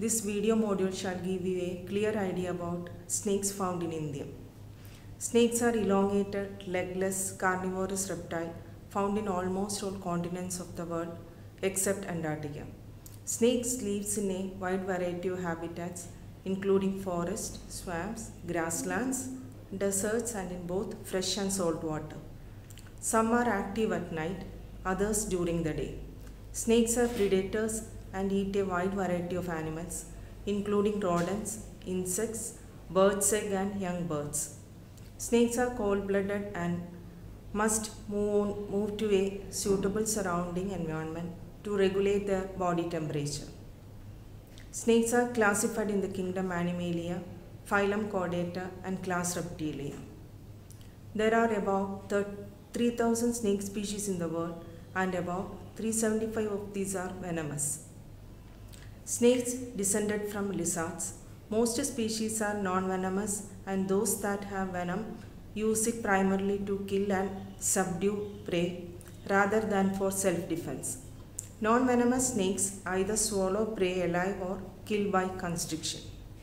This video module shall give you a clear idea about snakes found in India. Snakes are elongated, legless, carnivorous reptile found in almost all continents of the world except Antarctica. Snakes live in a wide variety of habitats including forests, swamps, grasslands, deserts and in both fresh and salt water. Some are active at night, others during the day. Snakes are predators and eat a wide variety of animals, including rodents, insects, birds' eggs and young birds. Snakes are cold-blooded and must move to a suitable surrounding environment to regulate their body temperature. Snakes are classified in the kingdom Animalia, phylum Chordata and class Reptilia. There are about 3,000 snake species in the world and about 375 of these are venomous. Snakes descended from lizards. Most species are non-venomous and those that have venom use it primarily to kill and subdue prey rather than for self-defense. Non-venomous snakes either swallow prey alive or kill by constriction.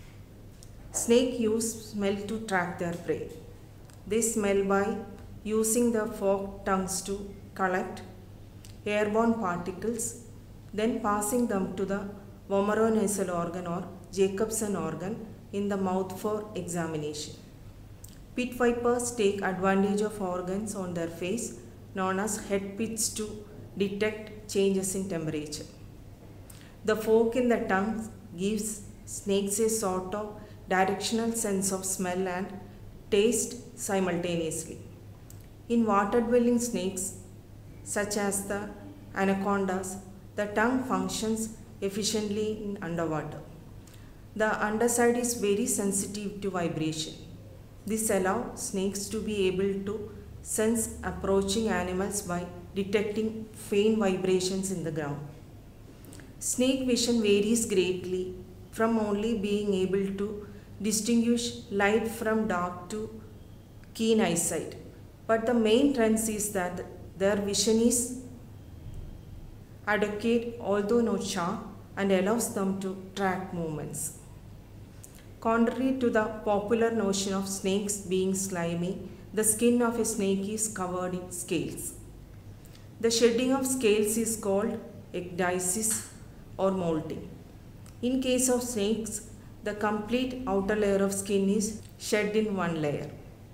Snakes use smell to track their prey. They smell by using their forked tongues to collect airborne particles, then passing them to the vomeronasal organ or Jacobson organ in the mouth for examination. Pit vipers take advantage of organs on their face known as head pits to detect changes in temperature. The fork in the tongue gives snakes a sort of directional sense of smell and taste simultaneously. In water-dwelling snakes, such as the anacondas, the tongue functions efficiently in underwater. The underside is very sensitive to vibration. This allows snakes to be able to sense approaching animals by detecting faint vibrations in the ground. Snake vision varies greatly from only being able to distinguish light from dark to keen eyesight. But the main trend is that their vision is adequate although not sharp and allows them to track movements. Contrary to the popular notion of snakes being slimy, the skin of a snake is covered in scales. The shedding of scales is called ecdysis or molting. In case of snakes, the complete outer layer of skin is shed in one layer.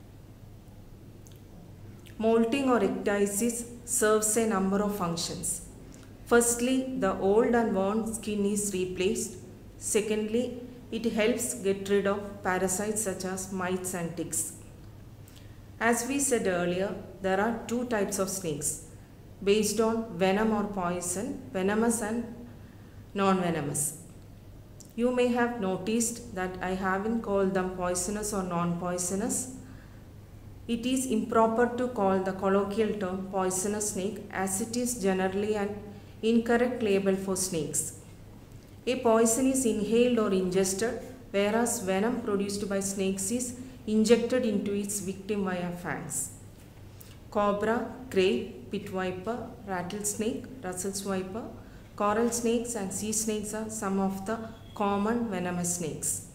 Molting or ecdysis serves a number of functions. Firstly, the old and worn skin is replaced. Secondly, it helps get rid of parasites such as mites and ticks. As we said earlier, there are two types of snakes based on venom or poison, venomous and non-venomous. You may have noticed that I haven't called them poisonous or non-poisonous. It is improper to call the colloquial term poisonous snake as it is generally an incorrect label for snakes. A poison is inhaled or ingested, whereas venom produced by snakes is injected into its victim via fangs. Cobra, crane, pit viper, rattlesnake, Russell's viper, coral snakes and sea snakes are some of the common venomous snakes.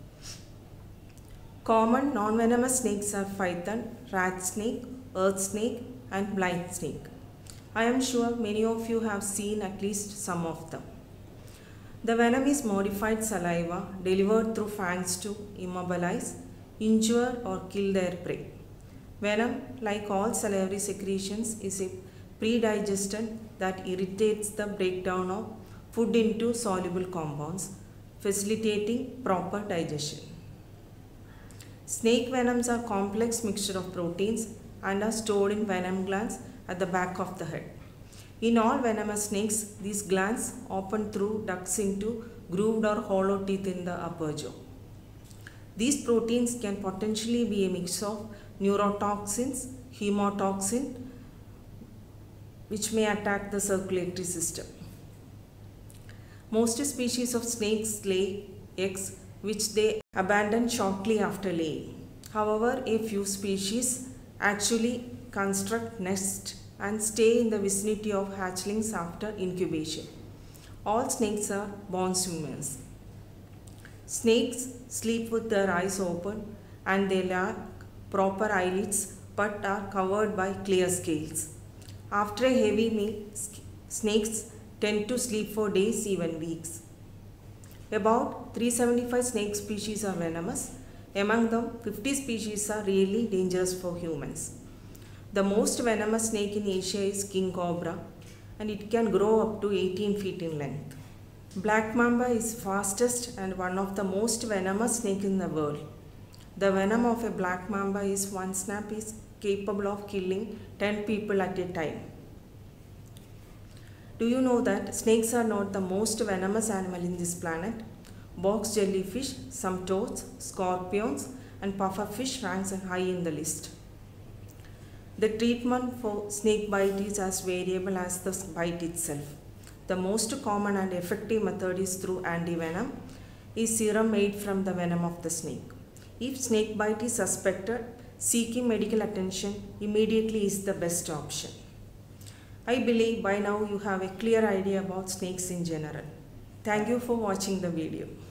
Common non-venomous snakes are python, rat snake, earth snake and blind snake. I am sure many of you have seen at least some of them. The venom is modified saliva delivered through fangs to immobilize, injure or kill their prey. Venom, like all salivary secretions, is a predigestant that irritates the breakdown of food into soluble compounds, facilitating proper digestion. Snake venoms are complex mixture of proteins and are stored in venom glands at the back of the head. In all venomous snakes, these glands open through ducts into grooved or hollow teeth in the upper jaw. These proteins can potentially be a mix of neurotoxins, hemotoxin, which may attack the circulatory system. Most species of snakes lay eggs which they abandon shortly after laying. However, a few species actually construct nests and stay in the vicinity of hatchlings after incubation. All snakes are born swimmers. Snakes sleep with their eyes open and they lack proper eyelids but are covered by clear scales. After a heavy meal, snakes tend to sleep for days, even weeks. About 375 snake species are venomous. Among them, 50 species are really dangerous for humans. The most venomous snake in Asia is king cobra, and it can grow up to 18 feet in length. Black mamba is fastest and one of the most venomous snake in the world. The venom of a black mamba is one snap is capable of killing 10 people at a time. Do you know that snakes are not the most venomous animal in this planet? Box jellyfish, some toads, scorpions, and pufferfish ranks high in the list. The treatment for snake bite is as variable as the bite itself. The most common and effective method is through antivenom, is serum made from the venom of the snake. If snake bite is suspected, seeking medical attention immediately is the best option. I believe by now you have a clear idea about snakes in general. Thank you for watching the video.